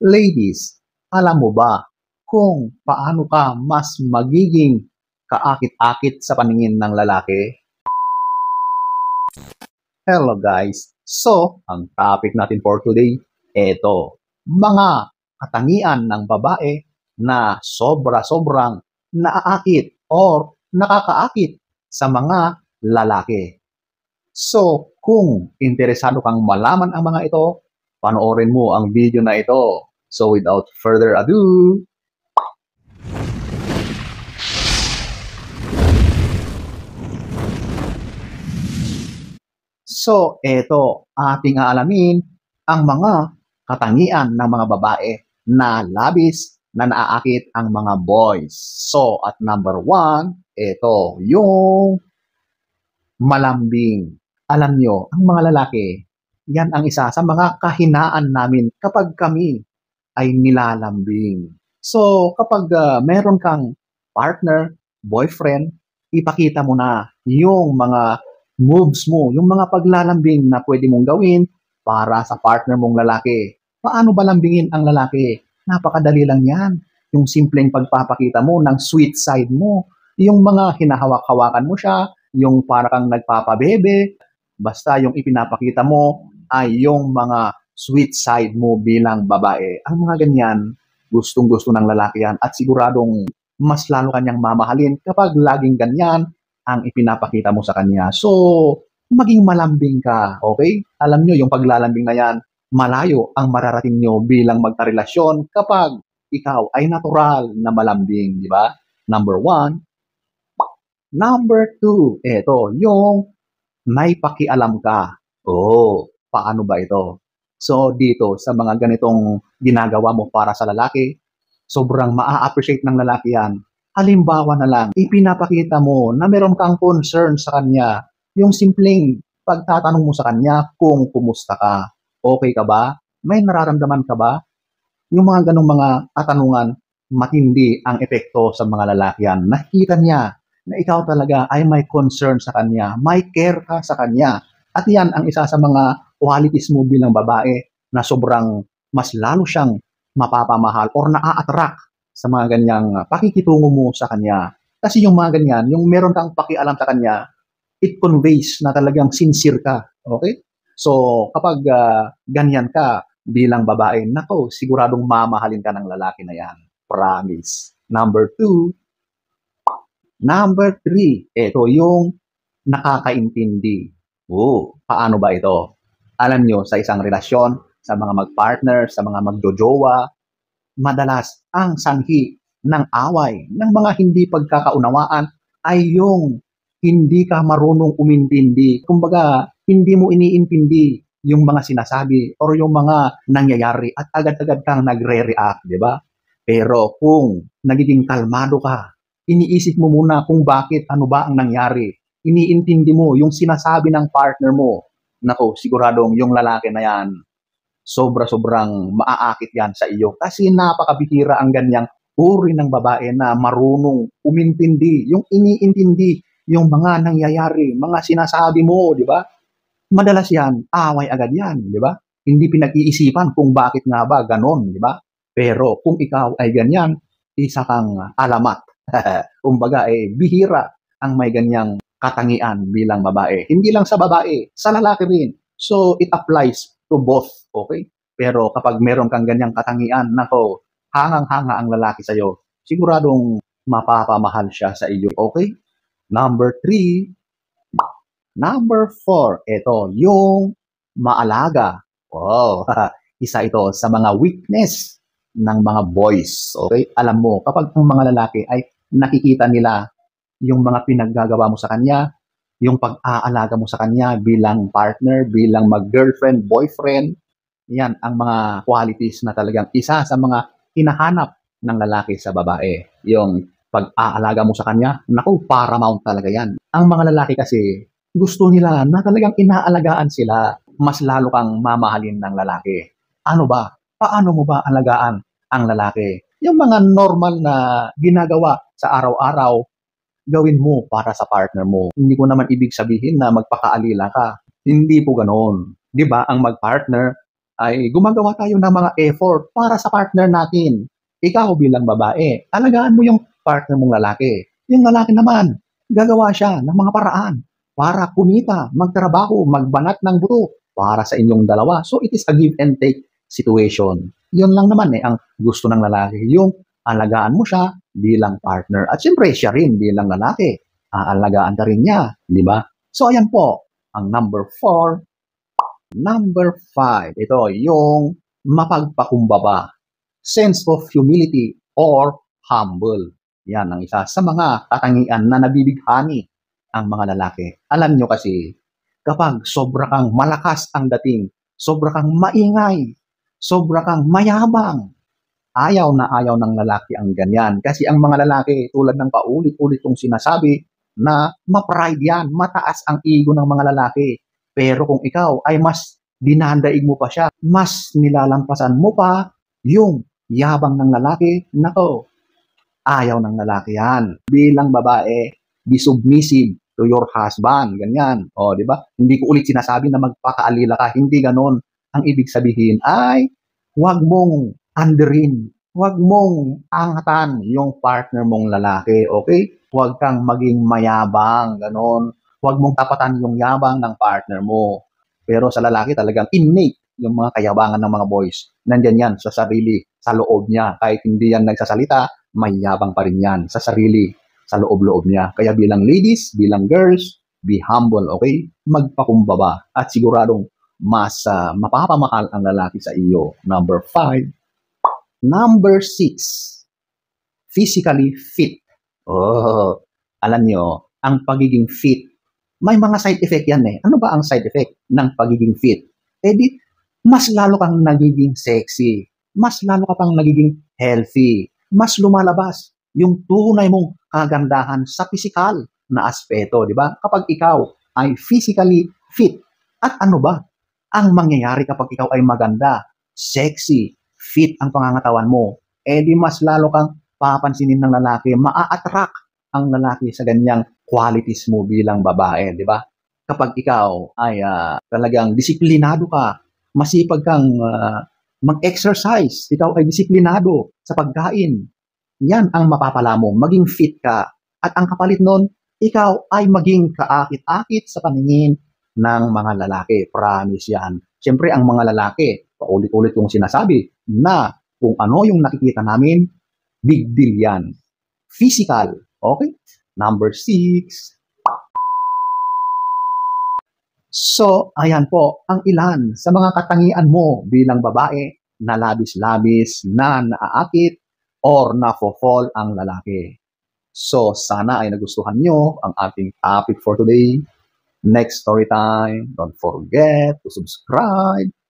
Ladies, alam mo ba kung paano ka mas magiging kaakit-akit sa paningin ng lalaki? Hello guys! So, ang topic natin for today, eto, mga katangian ng babae na sobra-sobrang naaakit or nakakaakit sa mga lalaki. So, kung interesado kang malaman ang mga ito, panoorin mo ang video na ito. So, without further ado, eto ating aalamin ang mga katangian ng mga babae na labis na naaakit ang mga boys. So, at number 1, eto, yung malambing. Alam nyo, ang mga lalaki, yan ang isa sa mga kahinaan namin kapag kami ay nilalambing. So, kapag meron kang partner, boyfriend, ipakita mo na yung mga moves mo, yung mga paglalambing na pwede mong gawin para sa partner mong lalaki. Paano ba lambingin ang lalaki? Napakadali lang yan. Yung simpleng pagpapakita mo ng sweet side mo, yung mga hinahawak-hawakan mo siya, yung para kang nagpapabebe, basta yung ipinapakita mo ay yung mga sweet side mo bilang babae. Ang mga ganyan, gustong-gusto ng lalaki yan at siguradong mas lalo kanyang mamahalin kapag laging ganyan ang ipinapakita mo sa kanya. So, maging malambing ka, okay? Alam nyo, yung paglalambing na yan, malayo ang mararating nyo bilang magkarelasyon kapag ikaw ay natural na malambing, di ba? Number 1. Number 2, eto, yung may pakialam ka. Oh, paano ba ito? So, dito, sa mga ganitong ginagawa mo para sa lalaki, sobrang maa-appreciate ng lalaki yan. Halimbawa na lang, ipinapakita mo na meron kang concern sa kanya. Yung simpleng pagtatanong mo sa kanya kung kumusta ka. Okay ka ba? May nararamdaman ka ba? Yung mga ganong mga katanungan, matindi ang epekto sa mga lalaki yan. Nakikita niya na ikaw talaga ay may concern sa kanya, may care ka sa kanya. At yan ang isa sa mga qualities mo bilang babae na sobrang mas lalo siyang mapapamahal or naa-attract sa mga ganyang pakikitungo mo sa kanya. Kasi yung mga ganyan, yung meron kang pakialam sa kanya, it conveys na talagang sincere ka. Okay? So, kapag ganyan ka bilang babae, nako, siguradong mamahalin ka ng lalaki na yan. Promise. Number 2, Number 3, ito yung nakakaintindi. Paano ba ito? Alam nyo, sa isang relasyon, sa mga mag-partner, sa mga magjojowa, madalas ang sanhi ng away, ng mga hindi pagkakaunawaan ay yung hindi ka marunong umintindi. Kumbaga, hindi mo iniintindi yung mga sinasabi or yung mga nangyayari at agad-agad kang nagre-react, di ba? Pero kung nagiging kalmado ka, iniisip mo muna kung bakit, ano ba ang nangyari. Iniintindi mo yung sinasabi ng partner mo. Nako, siguradong yung lalaki na yan, sobra-sobrang maaakit yan sa iyo. Kasi napakabihira ang ganyang uri ng babae na marunong umintindi, yung iniintindi, yung mga nangyayari, mga sinasabi mo, di ba? Madalas yan, away agad yan, di ba? Hindi pinag-iisipan kung bakit nga ba ganon, di ba? Pero kung ikaw ay ganyan, isa kang alamat. Kumbaga, bihira ang may ganyang katangian bilang babae. Hindi lang sa babae, sa lalaki rin. So, it applies to both, okay? Pero kapag meron kang ganyang katangian, nako, hangang-hanga ang lalaki sa'yo. Siguradong mapapamahal siya sa iyo, okay? Number 3, Number 4, ito, yung maalaga. Wow, isa ito sa mga weakness ng mga boys. Okay? Alam mo, kapag ang mga lalaki ay nakikita nila yung mga pinaggagawa mo sa kanya, yung pag-aalaga mo sa kanya bilang partner, bilang mag-girlfriend, boyfriend, yan ang mga qualities na talagang isa sa mga hinahanap ng lalaki sa babae. Yung pag-aalaga mo sa kanya, naku, paramount talaga yan. Ang mga lalaki kasi, gusto nila na talagang inaalagaan sila. Mas lalo kang mamahalin ng lalaki. Ano ba? Paano mo ba alagaan ang lalaki? Yung mga normal na ginagawa sa araw-araw, gawin mo para sa partner mo. Hindi ko naman ibig sabihin na magpakaalila ka. Hindi po ganoon. 'Di ba? Ang mag-partner, ay gumagawa tayo ng mga effort para sa partner natin. Ikaw bilang babae, alagaan mo yung partner mong lalaki. Yung lalaki naman, gagawa siya ng mga paraan para kumita, magtrabaho, magbanat ng buto para sa inyong dalawa. So it is a give and take situation. Yun lang naman ang gusto ng lalaki. Yung alagaan mo siya bilang partner. At siyempre siya rin bilang lalaki. Aalagaan ka rin niya, di ba? So ayan po, ang number 4. Number 5, ito yung mapagpakumbaba. Sense of humility or humble. Yan ang isa sa mga katangian na nabibighani ang mga lalaki. Alam nyo kasi, kapag sobra kang malakas ang dating, sobra kang maingay, sobra kang mayabang, ayaw na ayaw ng lalaki ang ganyan. Kasi ang mga lalaki, tulad ng paulit-ulit kong sinasabi, na ma-pride yan, mataas ang ego ng mga lalaki. Pero kung ikaw ay mas dinadaig mo pa siya, mas nilalampasan mo pa yung yabang ng lalaki, nako, ayaw ng lalaki yan. Bilang babae, be submissive to your husband, ganyan. O, di ba? Hindi ko ulit sinasabi na magpakaalila ka, hindi ganon. Ang ibig sabihin ay, huwag mong anderin, huwag mong angatan yung partner mong lalaki, okay? Huwag kang maging mayabang, ganon. Huwag mong tapatan yung yabang ng partner mo. Pero sa lalaki talagang innate yung mga kayabangan ng mga boys. Nandyan yan sa sarili, sa loob niya. Kahit hindi yan nagsasalita, may yabang pa rin yan sa sarili, sa loob-loob niya. Kaya bilang ladies, bilang girls, be humble, okay? Magpakumbaba at siguradong mas mapapamahal ang lalaki sa iyo. Number 5. Number 6. Physically fit. Oh, alam nyo, ang pagiging fit, may mga side effect yan eh. Ano ba ang side effect ng pagiging fit? Eh di, mas lalo kang nagiging sexy, mas lalo ka pang nagiging healthy, mas lumalabas yung tunay mong kagandahan sa physical na aspeto, di ba? Kapag ikaw ay physically fit, at ano ba ang mangyayari kapag ikaw ay maganda, sexy, fit ang pangangatawan mo? Eh di mas lalo kang papansinin ng lalaki, maa-attract ang lalaki sa ganyang qualities mo bilang babae, di ba? Kapag ikaw ay talagang disiplinado ka, masipag kang mag-exercise, ikaw ay disiplinado sa pagkain, yan ang mapapala mo, maging fit ka. At ang kapalit nun, ikaw ay maging kaakit-akit sa paningin ng mga lalaki. Promise yan. Siyempre, ang mga lalaki, paulit-ulit kong sinasabi, na kung ano yung nakikita namin, big deal yan. Physical. Okay? Number 6. So, ayan po ang ilan sa mga katangian mo bilang babae na labis-labis na naaakit or nafo-fall ang lalaki. So, sana ay nagustuhan nyo ang ating topic for today. Next story time, don't forget to subscribe